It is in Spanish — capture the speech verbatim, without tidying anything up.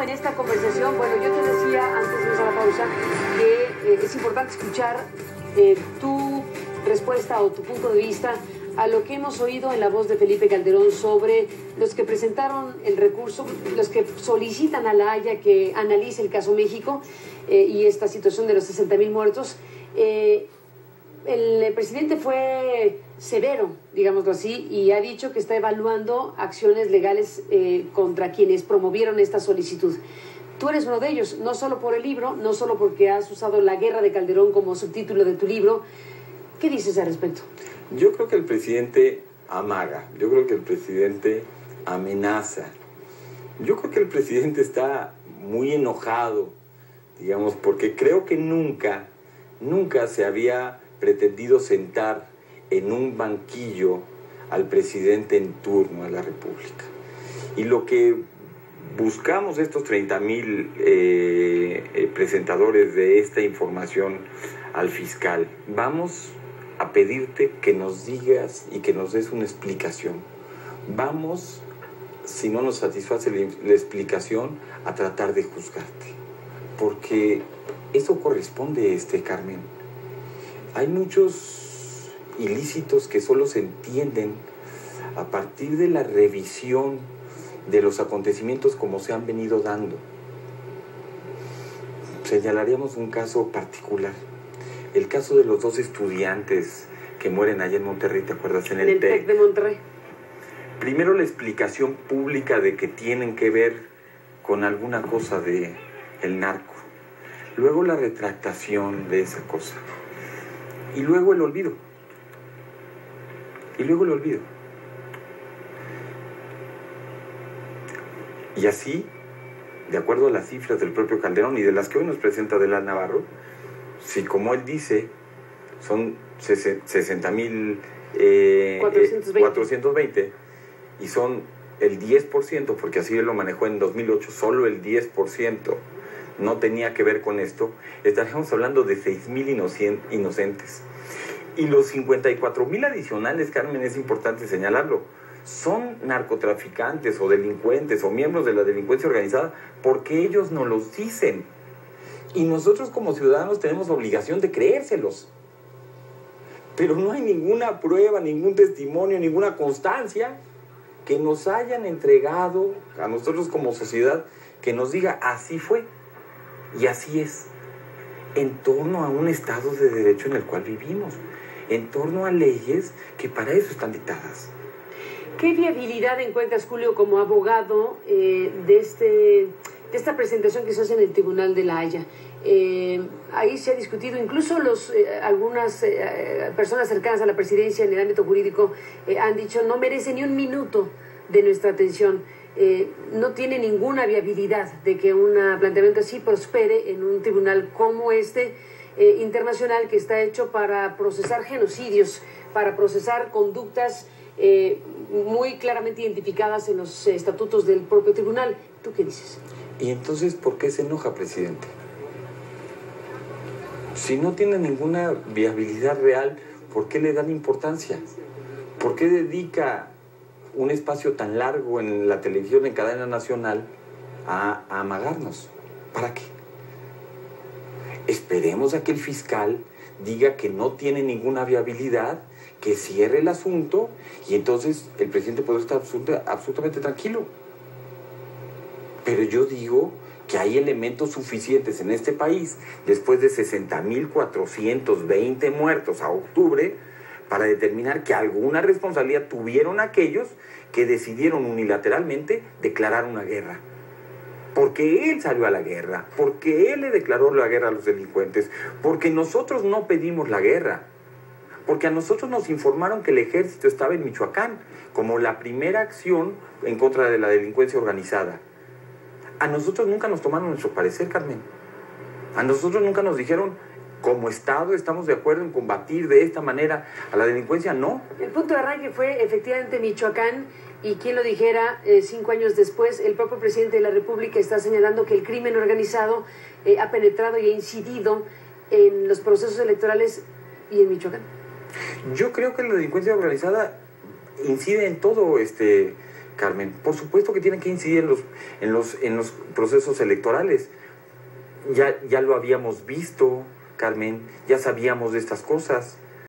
esta conversación, bueno, yo te decía antes de irnos a la pausa que eh, es importante escuchar eh, tu respuesta o tu punto de vista a lo que hemos oído en la voz de Felipe Calderón sobre los que presentaron el recurso, los que solicitan a la Haya que analice el caso México eh, y esta situación de los sesenta mil muertos. Eh, el presidente fue severo, digámoslo así, y ha dicho que está evaluando acciones legales eh, contra quienes promovieron esta solicitud. Tú eres uno de ellos, no solo por el libro, no solo porque has usado La Guerra de Calderón como subtítulo de tu libro. ¿Qué dices al respecto? Yo creo que el presidente amaga, yo creo que el presidente amenaza. Yo creo que el presidente está muy enojado, digamos, porque creo que nunca, nunca se había pretendido sentar en un banquillo al presidente en turno de la República. Y lo que buscamos estos treinta mil eh, eh, presentadores de esta información al fiscal, vamos a pedirte que nos digas y que nos des una explicación. Vamos, si no nos satisface la, la explicación, a tratar de juzgarte. Porque eso corresponde, este, Carmen. Hay muchos ilícitos que solo se entienden a partir de la revisión de los acontecimientos como se han venido dando. Señalaríamos un caso particular. El caso de los dos estudiantes que mueren allá en Monterrey, ¿te acuerdas? En el, en el TEC de Monterrey. Primero la explicación pública de que tienen que ver con alguna cosa de el narco. Luego la retractación de esa cosa. Y luego el olvido. Y luego el olvido. Y así, de acuerdo a las cifras del propio Calderón y de las que hoy nos presenta Delal Navarro, si como él dice, son sesenta mil cuatrocientos veinte y son el diez por ciento, porque así él lo manejó en dos mil ocho, solo el diez por ciento no tenía que ver con esto, estaríamos hablando de seis mil inocentes. Y los cincuenta y cuatro mil adicionales, Carmen, es importante señalarlo, son narcotraficantes o delincuentes o miembros de la delincuencia organizada porque ellos nos los dicen. Y nosotros como ciudadanos tenemos obligación de creérselos. Pero no hay ninguna prueba, ningún testimonio, ninguna constancia que nos hayan entregado a nosotros como sociedad que nos diga así fue y así es, en torno a un Estado de Derecho en el cual vivimos, en torno a leyes que para eso están dictadas. ¿Qué viabilidad encuentras, Julio, como abogado eh, de, este, de esta presentación que se hace en el Tribunal de la Haya? Eh, ahí se ha discutido, incluso los, eh, algunas eh, personas cercanas a la presidencia en el ámbito jurídico eh, han dicho no merece ni un minuto de nuestra atención. Eh, no tiene ninguna viabilidad de que un planteamiento así prospere en un tribunal como este eh, internacional que está hecho para procesar genocidios, para procesar conductas eh, muy claramente identificadas en los eh, estatutos del propio tribunal. ¿Tú qué dices? ¿Y entonces por qué se enoja, presidente? Si no tiene ninguna viabilidad real, ¿por qué le dan importancia? ¿Por qué dedica un espacio tan largo en la televisión, en cadena nacional, a, a amagarnos? ¿Para qué? Esperemos a que el fiscal diga que no tiene ninguna viabilidad, que cierre el asunto y entonces el presidente puede estar absoluta, absolutamente tranquilo. Pero yo digo que hay elementos suficientes en este país, después de sesenta mil cuatrocientos veinte muertos a octubre, para determinar que alguna responsabilidad tuvieron aquellos que decidieron unilateralmente declarar una guerra. Porque él salió a la guerra, porque él le declaró la guerra a los delincuentes, porque nosotros no pedimos la guerra, porque a nosotros nos informaron que el ejército estaba en Michoacán como la primera acción en contra de la delincuencia organizada. A nosotros nunca nos tomaron nuestro parecer, Carmen. A nosotros nunca nos dijeron, como Estado estamos de acuerdo en combatir de esta manera a la delincuencia, no. El punto de arranque fue efectivamente Michoacán, y quien lo dijera, eh, cinco años después, el propio presidente de la República está señalando que el crimen organizado eh, ha penetrado y ha incidido en los procesos electorales y en Michoacán. Yo creo que la delincuencia organizada incide en todo, este, Carmen. Por supuesto que tienen que incidir en los, en los, en los procesos electorales. Ya, ya lo habíamos visto, Carmen, ya sabíamos de estas cosas.